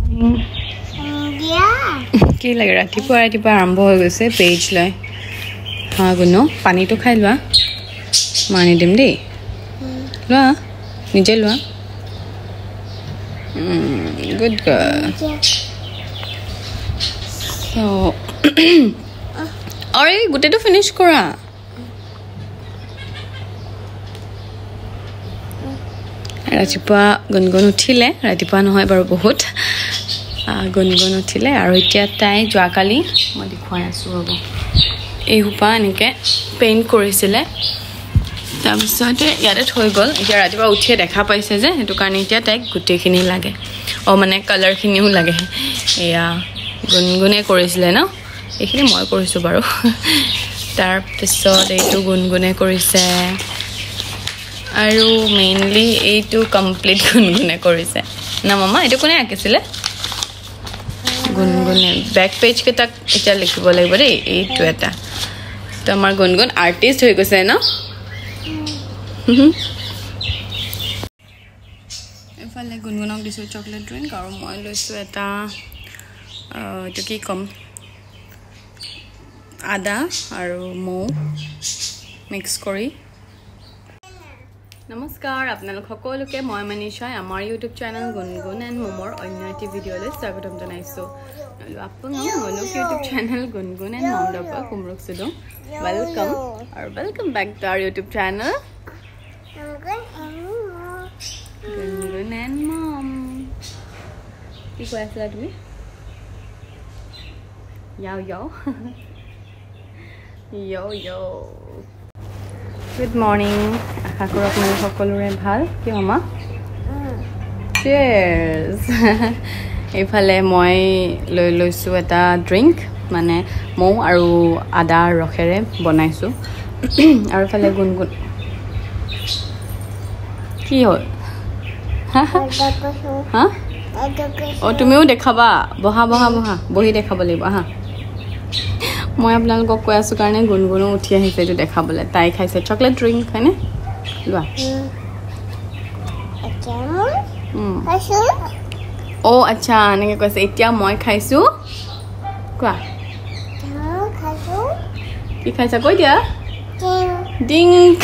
কি লাগে ৰাতিপুৱা ৰাতিপুৱা আৰম্ভ হৈ গৈছে পেজ লৈ হা গুনো পানীটো খাই লোৱা মানি দিম দেই লোৱা নিজে লোৱা গুড গাৰ্ল সো আৰু এই গোটেইটো ফিনিছ কৰা ৰাতিপুৱা গুণগুণ উঠিলে ৰাতিপুৱা নহয় বাৰু বহুত গুণগুণ উঠিলে আৰু এতিয়া তাই যোৱাকালি মই দেখুৱাই আছোঁ ৰ'ব এই সোপা এনেকৈ পেইণ্ট কৰিছিলে তাৰপিছতে ইয়াতে থৈ গ'ল এতিয়া ৰাতিপুৱা উঠিয়ে দেখা পাইছে যে সেইটো কাৰণে এতিয়া তাইক গোটেইখিনি লাগে মানে কালাৰখিনিও লাগে এয়া গুণগুণে কৰিছিলে ন এইখিনি মই কৰিছোঁ বাৰু তাৰপিছত এইটো গুণগুণে কৰিছে আৰু মেইনলি এইটো কমপ্লিট গুণগুণে কৰিছে না মামা এইটো কোনে আঁকিছিলে গুণগুণে বেক পেজকেইটাক এতিয়া লিখিব লাগিব দেই এইটো এটা তো আমাৰ গুণগুণ আৰ্টিষ্ট হৈ গৈছে ন এইফালে গুণগুণক দিছোঁ চকলেট ড্ৰিংক আৰু মই লৈছোঁ এটা এইটো কি ক'ম আদা আৰু মৌ মিক্স কৰি নমস্কাৰ আপোনালোক সকলোকে মই মনীষাই আমাৰ ইউটিউব চেনেল গুণগুণ এণ্ড মমৰ অন্য এটি ভিডিঅ'লৈ স্বাগতম জনাইছোঁ আপোনাক মনুক YouTube channel Gungun and Mom পৰা কুমৰুক চুদুম ৱেলকাম আৰু welcome back to our YouTube channel Gungun and Mom কি কৈ আছিলা তুমি ইয়াও ইয়াও গুড মৰ্ণিং আশা কৰোঁ আপোনালোক সকলোৰে ভাল কি মামা চিয়েৰ্ছ এইফালে মই লৈ লৈছোঁ এটা ড্ৰিংক মানে মৌ আৰু আদাৰ ৰসেৰে বনাইছোঁ আৰু এইফালে গুণগুণ কি হ'ল হা অঁ তুমিও দেখাবা বহা বহি দেখাব লাগিব হা মই আপোনালোকক কৈ আছোঁ কাৰণে গুণগুণো উঠি আহিছে এইটো দেখাবলৈ তাই খাইছে চকলেট ড্ৰিংক হয়নে লোৱা অঁ আচ্ছা এনেকৈ কৈছে এতিয়া মই খাইছোঁ কোৱা কি খাইছা কৈ দিয়া ডিংক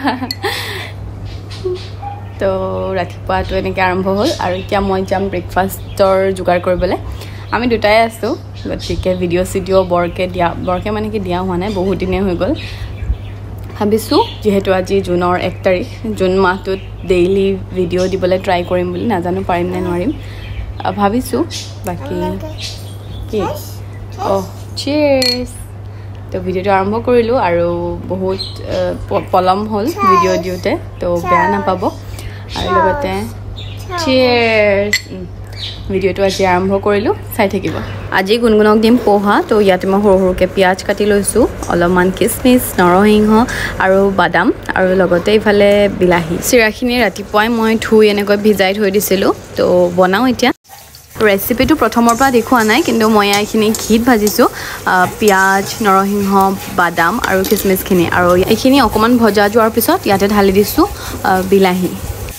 তো ৰাতিপুৱাটো এনেকৈ আৰম্ভ হ'ল আৰু এতিয়া মই যাম ব্ৰেকফাষ্টৰ যোগাৰ কৰিবলৈ আমি দুটাই আছোঁ গতিকে ভিডিঅ' চিডিঅ' বৰকৈ মানে কি দিয়া হোৱা নাই বহুত দিনেই হৈ গ'ল ভাবিছোঁ যিহেতু আজি জুনৰ 1 তাৰিখ জুন মাহটোত ডেইলি ভিডিঅ' দিবলৈ ট্ৰাই কৰিম বুলি নাজানো পাৰিম নে নোৱাৰিম ভাবিছোঁ বাকী কি অঁ চিয়েৰ্ছ তো ভিডিঅ'টো আৰম্ভ কৰিলোঁ আৰু বহুত পলম হ'ল ভিডিঅ' দিওঁতে তো বেয়া নাপাব আৰু লগতে চিয়েৰ্ছ ভিডিঅ'টো আজি আৰম্ভ কৰিলোঁ চাই থাকিব আজি গুণগুণক দিম পোহা তো ইয়াতে মই সৰু সৰুকৈ পিঁয়াজ কাটি লৈছোঁ অলপমান কিচমিচ নৰসিংহ আৰু বাদাম আৰু লগতে ইফালে বিলাহী চিৰাখিনি ৰাতিপুৱাই মই ধুই এনেকৈ ভিজাই থৈ দিছিলোঁ তো বনাওঁ এতিয়া ৰেচিপিটো প্ৰথমৰ পৰা দেখুওৱা নাই কিন্তু মই এইখিনি ঘিত ভাজিছোঁ পিঁয়াজ নৰসিংহ বাদাম আৰু কিচমিচখিনি আৰু এইখিনি অকণমান ভজা যোৱাৰ পিছত ইয়াতে ঢালি দিছোঁ বিলাহী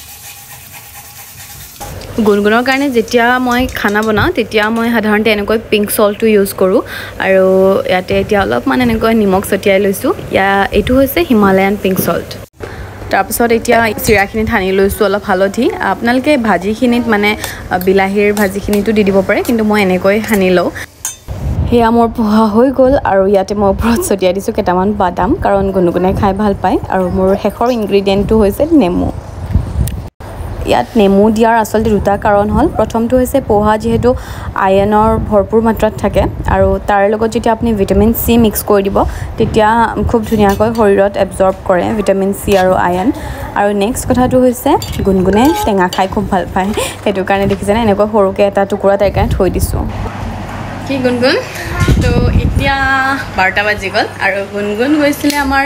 গুণগুণৰ কাৰণে যেতিয়া মই খানা বনাওঁ তেতিয়া মই সাধাৰণতে এনেকৈ পিংক সল্টটো ইউজ কৰোঁ আৰু ইয়াতে এতিয়া অলপমান এনেকৈ নিমখ ছটিয়াই লৈছোঁ এইটো হৈছে হিমালয়ান পিংক সল্ট তাৰপিছত এতিয়া চিৰাখিনি ঠানি লৈছোঁ অলপ হালধি আপোনালোকে ভাজিখিনিত মানে বিলাহীৰ ভাজিখিনিতো দি দিব পাৰে কিন্তু মই এনেকৈ সানি লওঁ সেয়া মোৰ পোহা হৈ গ'ল আৰু ইয়াতে মই ওপৰত ছটিয়াই দিছোঁ কেইটামান বাদাম কাৰণ গুণগুণে খাই ভাল পায় আৰু মোৰ শেষৰ ইনগ্ৰিডিয়েণ্টটো হৈছে নেমু ইয়াত নেমু দিয়াৰ আচলতে দুটা কাৰণ হ'ল প্ৰথমটো হৈছে পোহা যিহেতু আয়নৰ ভৰপূৰ মাত্ৰাত থাকে আৰু তাৰ লগত যেতিয়া আপুনি ভিটামিন চি মিক্স কৰি দিব তেতিয়া খুব ধুনীয়াকৈ শৰীৰত এবজৰ্ব কৰে ভিটামিন চি আৰু আয়ন আৰু নেক্সট কথাটো হৈছে গুণগুণে টেঙা খাই খুব ভাল পায় সেইটো কাৰণে দেখিছেনে এনেকৈ সৰুকৈ এটা টুকুৰা তাইৰ কাৰণে থৈ দিছোঁ কি গুণগুণ তো এতিয়া 12টা বাজি গ'ল আৰু গুণগুণ গৈছিলে আমাৰ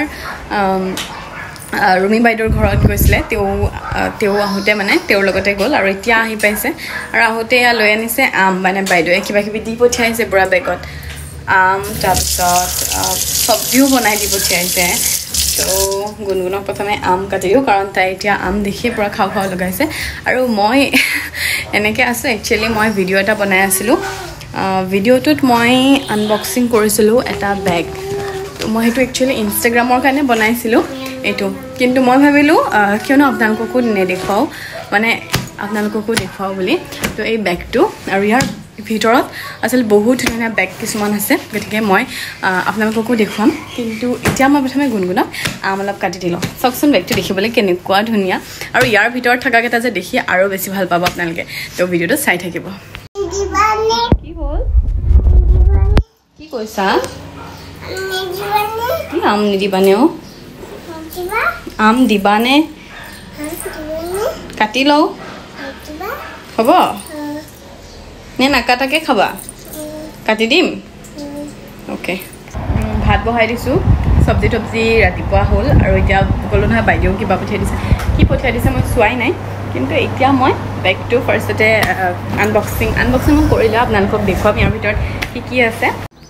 ৰুমি বাইদেউৰ ঘৰত গৈছিলে তেওঁ আহোঁতে মানে তেওঁৰ লগতে গ'ল আৰু এতিয়া আহি পাইছে আৰু আহোঁতে এয়া লৈ আনিছে আম মানে বাইদেৱে কিবাকিবি দি পঠিয়াইছে বুঢ়া বেগত আম তাৰপিছত চব্জিও বনাই দি পঠিয়াইছে তো গুণগুণক প্ৰথমে আম কাটি দিওঁ কাৰণ তাই এতিয়া আম দেখিয়ে পূৰা খাওঁ লগাইছে আৰু মই এনেকৈ আছোঁ একচুৱেলি মই ভিডিঅ' এটা বনাই আছিলোঁ ভিডিঅ'টোত মই আনবক্সিং কৰিছিলোঁ এটা বেগ তো মই সেইটো একচুৱেলি ইনষ্টাগ্ৰামৰ কাৰণে বনাইছিলোঁ এইটো কিন্তু মই ভাবিলোঁ কিয়নো আপোনালোককো নেদেখাওঁ মানে আপোনালোককো দেখুৱাওঁ বুলি তো এই বেগটো আৰু ইয়াৰ ভিতৰত আচলতে বহুত ধুনীয়া বেগ কিছুমান আছে গতিকে মই আপোনালোককো দেখুৱাম কিন্তু এতিয়া মই প্ৰথমে গুণগুণক আম অলপ কাটি দিলোঁ চাওকচোন বেগটো দেখিবলৈ কেনেকুৱা ধুনীয়া আৰু ইয়াৰ ভিতৰত থকাকেইটা যে দেখি আৰু বেছি ভাল পাব আপোনালোকে তো ভিডিঅ'টো চাই থাকিব কি হ'ল কি কৈছা কি আম নিদিবানে অ' আম দিবানে কাটি লওঁ হ'ব নে নাকাটাকে খাবা কাটি দিম অ'কে ভাত বহাই দিছোঁ চব্জি তব্জি ৰাতিপুৱা হ'ল আৰু এতিয়া ক'লোঁ নহয় বাইদেউ কিবা পঠিয়াই দিছে কি পঠিয়াই দিছে মই চোৱাই নাই কিন্তু এতিয়া মই বেগটো ফাৰ্ষ্টতে আনবক্সিং কৰিলে আপোনালোকক দেখুৱাম ইয়াৰ ভিতৰত কি কি আছে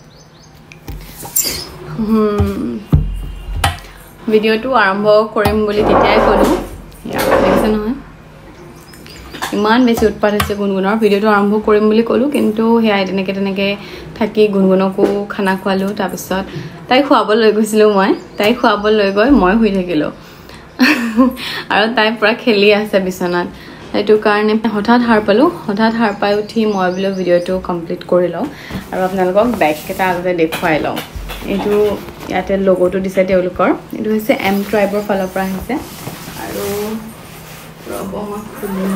ভিডিঅ'টো আৰম্ভ কৰিম বুলি তেতিয়াই ক'লোঁ দেখিছে নহয় ইমান বেছি উৎপাত হৈছে গুণগুণৰ ভিডিঅ'টো আৰম্ভ কৰিম বুলি ক'লোঁ কিন্তু সেয়াই তেনেকৈ থাকি গুণগুণকো খানা খোৱালোঁ তাৰপিছত তাইক খুৱাব লৈ গৈছিলোঁ তাইক খুৱাব লৈ গৈ মই শুই থাকিলোঁ আৰু তাই পূৰা খেলি আছে বিচনাত সেইটো কাৰণে হঠাৎ সাৰ পালোঁ হঠাৎ সাৰ পাই উঠি মই বোলো ভিডিঅ'টো কমপ্লিট কৰি লওঁ আৰু আপোনালোকক বেগকেইটা আগতে দেখুৱাই লওঁ এইটো ইয়াতে লগ'টো দিছে তেওঁলোকৰ এইটো হৈছে এম ট্ৰাইবৰ ফালৰ পৰা আহিছে আৰু ৰ'ব মই খুলি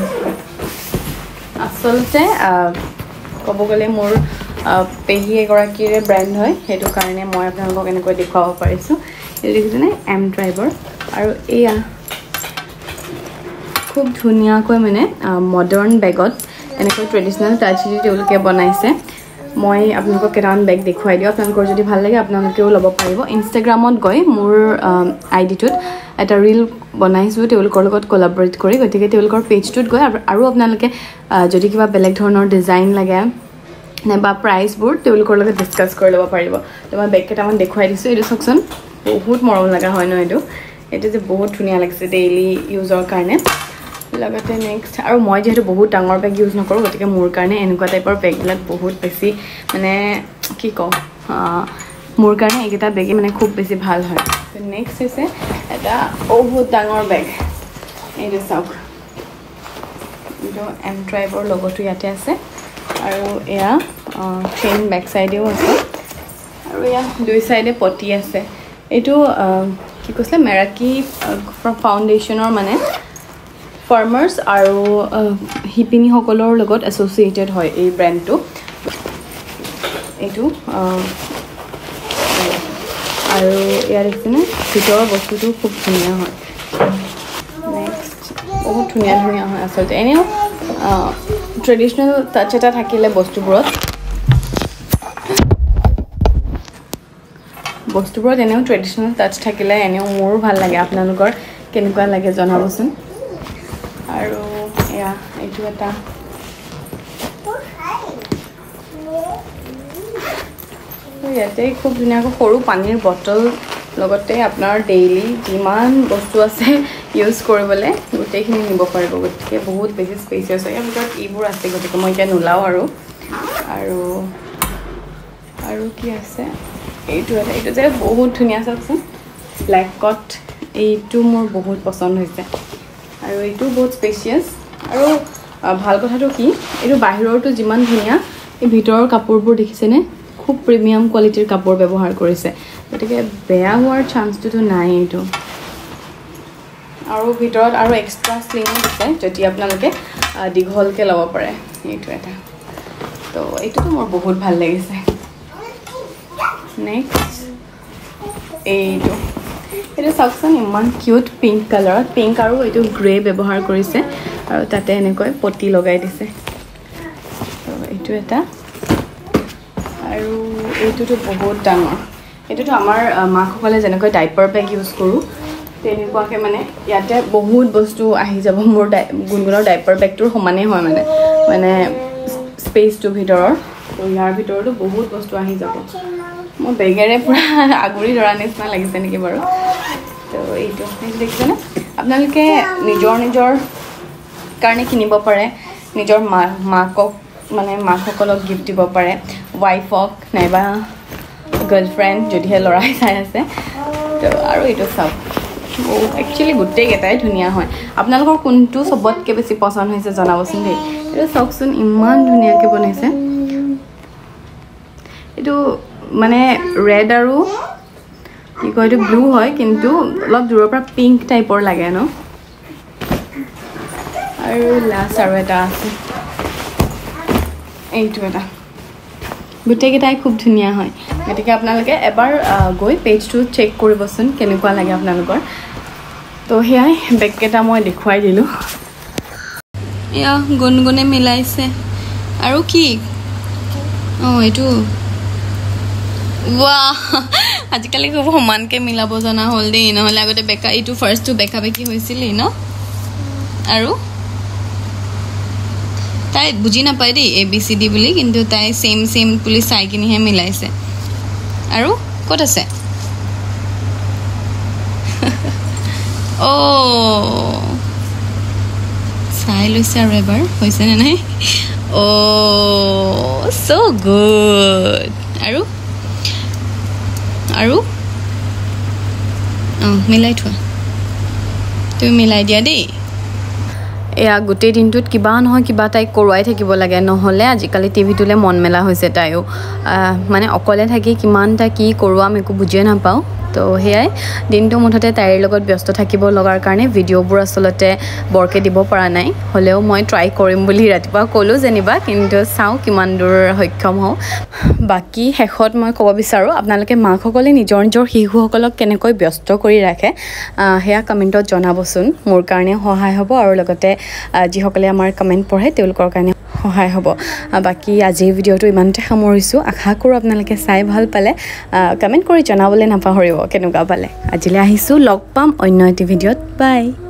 আচলতে ক'ব গ'লে মোৰ পেহী এগৰাকীৰে ব্ৰেণ্ড হয় সেইটো কাৰণে মই আপোনালোকক এনেকৈ দেখুৱাব পাৰিছোঁ এইটো দেখিছেনে এম ট্ৰাইবৰ আৰু এয়া খুব ধুনীয়াকৈ মানে মডাৰ্ণ বেগত এনেকৈ ট্ৰেডিশ্যনেল টাচ দি তেওঁলোকে বনাইছে মই আপোনালোকক কেইটামান বেগ দেখুৱাই দিওঁ আপোনালোকৰ যদি ভাল লাগে আপোনালোকেও ল'ব পাৰিব ইনষ্টাগ্ৰামত গৈ মোৰ আইডিটোত এটা ৰীল বনাইছোঁ তেওঁলোকৰ লগত কলাবৰেট কৰি গতিকে তেওঁলোকৰ পেজটোত গৈ আৰু আপোনালোকে যদি কিবা বেলেগ ধৰণৰ ডিজাইন লাগে নাইবা প্ৰাইচবোৰ তেওঁলোকৰ লগত ডিছকাছ কৰি ল'ব পাৰিব তো মই বেগ কেইটামান দেখুৱাই দিছোঁ এইটো চাওকচোন বহুত মৰম লগা হয় ন এইটো যে বহুত ধুনীয়া লাগিছে ডেইলি ইউজৰ কাৰণে লগতে নেক্সট আৰু মই যিহেতু বহুত ডাঙৰ বেগ ইউজ নকৰোঁ গতিকে মোৰ কাৰণে এনেকুৱা টাইপৰ বেগবিলাক বহুত বেছি মানে কি কওঁ মোৰ কাৰণে এইকেইটা বেগেই মানে খুব বেছি ভাল হয় নেক্সট হৈছে এটা বহুত ডাঙৰ বেগ এইটো চাওক এইটো এম ট্ৰাইবৰ লগতো ইয়াতে আছে আৰু এয়া চেইন বেক চাইডেও আছে আৰু এয়া দুই চাইডে পটি আছে এইটো কি কৈছিলে মেৰাকী ফাউণ্ডেশ্যনৰ মানে ফাৰ্মাৰ্ছ আৰু শিপিনীসকলৰ লগত এছ'চিয়েটেড হয় এই ব্ৰেণ্ডটো এইটো আৰু ইয়াৰ দেখিছেনে ভিতৰৰ বস্তুটো খুব ধুনীয়া হয় নেক্সট বহুত ধুনীয়া হয় আচলতে এনেও ট্ৰেডিশ্যনেল টাচ এটা থাকিলে বস্তুবোৰত এনেও ট্ৰেডিশ্যনেল টাচ থাকিলে এনেও মোৰো ভাল লাগে আপোনালোকৰ কেনেকুৱা লাগে জনাবচোন আৰু এয়া এইটো এটা ইয়াতে খুব ধুনীয়াকৈ সৰু পানীৰ বটল লগতে আপোনাৰ ডেইলি যিমান বস্তু আছে ইউজ কৰিবলৈ গোটেইখিনি নিব পাৰিব গতিকে বহুত বেছি স্পেচিয়াছ হয় ইয়াৰ ভিতৰত এইবোৰ আছে গতিকে মই এতিয়া নোলাওঁ আৰু কি আছে এইটো যে বহুত ধুনীয়া চাওকচোন ব্লেক কট এইটো মোৰ বহুত পচন্দ হৈছে আৰু এইটো বহুত স্পেচিয়াছ আৰু ভাল কথাটো কি এইটো বাহিৰৰটো যিমান ধুনীয়া এই ভিতৰৰ কাপোৰবোৰ দেখিছেনে খুব প্ৰিমিয়াম কোৱালিটিৰ কাপোৰ ব্যৱহাৰ কৰিছে গতিকে বেয়া হোৱাৰ চান্সটোতো নাই এইটো আৰু ভিতৰত আৰু এক্সট্ৰা স্লিঙো দিছে যদি আপোনালোকে দীঘলকৈ ল'ব পাৰে এইটো এটা তো এইটোতো মোৰ বহুত ভাল লাগিছে নেক্সট এইটো চাওকচোন ইমান কিউট পিংক কালাৰত পিংক আৰু এইটো গ্ৰে ব্যৱহাৰ কৰিছে আৰু তাতে এনেকৈ পটি লগাই দিছে তো এইটো এটা আৰু এইটোতো বহুত ডাঙৰ এইটোতো আমাৰ মাকসকলে যেনেকৈ ডাইপাৰ বেগ ইউজ কৰোঁ তেনেকুৱাকৈ মানে ইয়াতে বহুত বস্তু আহি যাব মোৰ গুণগুণৰ ডাইপাৰ বেগটোৰ সমানেই হয় মানে স্পেচটো ভিতৰৰ তো ইয়াৰ ভিতৰতো বহুত বস্তু আহি যাব মোৰ বেগেৰে পূৰা আগুৰি ধৰা নিচিনা লাগিছে নেকি বাৰু তো এইটো দেখিছেনে আপোনালোকে নিজৰ কাৰণে কিনিব পাৰে নিজৰ মাকক মানে মাকসকলক গিফ্ট দিব পাৰে ৱাইফক নাইবা গাৰ্লফ্ৰেণ্ড যদিহে ল'ৰাই চাই আছে তো আৰু এইটো চাওক একচুৱেলি গোটেইকেইটাই ধুনীয়া হয় আপোনালোকৰ কোনটো চবতকৈ বেছি পচন্দ হৈছে জনাবচোন দেই এইটো চাওকচোন ইমান ধুনীয়াকৈ বনাইছে এইটো মানে ৰেড আৰু কি কয় এইটো ব্লু হয় কিন্তু অলপ দূৰৰ পৰা পিংক টাইপৰ লাগে ন আৰু লাষ্ট আৰু এটা আছে এইটো এটা গোটেইকেইটাই খুব ধুনীয়া হয় গতিকে আপোনালোকে এবাৰ গৈ পেজটো চেক কৰিবচোন কেনেকুৱা লাগে আপোনালোকৰ তো সেয়াই বেগকেইটা মই দেখুৱাই দিলোঁ এয়া গুণগুণে মিলাইছে আৰু কি অঁ এইটো ৱাহ আজিকালি খুব সমানকৈ মিলাব জনা হ'ল দেই নহ'লে আগতে বেকা এইটো ফাৰ্ষ্টটো বেকা বেকি হৈছিলেই ন আৰু তাই বুজি নাপায় দেই ABCD বুলি কিন্তু তাই চেম বুলি চাই কিনিহে মিলাইছে আৰু ক'ত আছে অ' চাই লৈছে আৰু এবাৰ হৈছেনে নাই অ' চ' গুড আৰু অঁ মিলাই থোৱা তুমি মিলাই দিয়া দেই এয়া গোটেই দিনটোত কিবা নহয় কিবা তাইক কৰোৱাই থাকিব লাগে নহ'লে আজিকালি টিভিটোলৈ মন মেলা হৈছে তাইও মানে অকলে থাকি কিমান তাই কি কৰোৱাম একো বুজিয়ে নাপাওঁ তো সেয়াই দিনটো মুঠতে তাইৰ লগত ব্যস্ত থাকিব লগাৰ কাৰণে ভিডিঅ'বোৰ আচলতে বৰকৈ দিব পৰা নাই হ'লেও মই ট্ৰাই কৰিম বুলি ৰাতিপুৱা ক'লোঁ যেনিবা কিন্তু চাওঁ কিমান দূৰ সক্ষম হওঁ বাকী শেষত মই ক'ব বিচাৰোঁ আপোনালোকে মাকসকলে নিজৰ শিশুসকলক কেনেকৈ ব্যস্ত কৰি ৰাখে সেয়া কমেণ্টত জনাবচোন মোৰ কাৰণে সহায় হ'ব আৰু লগতে যিসকলে আমাৰ কমেণ্ট পঢ়ে তেওঁলোকৰ কাৰণে সহায় হ'ব বাকী আজিৰ ভিডিঅ'টো ইমানতে সামৰিছোঁ আশা কৰোঁ আপোনালোকে চাই ভাল পালে কমেণ্ট কৰি জনাবলৈ নাপাহৰিব কেনেকুৱা পালে আজিলৈ আহিছোঁ লগ পাম অন্য এটি ভিডিঅ'ত বাই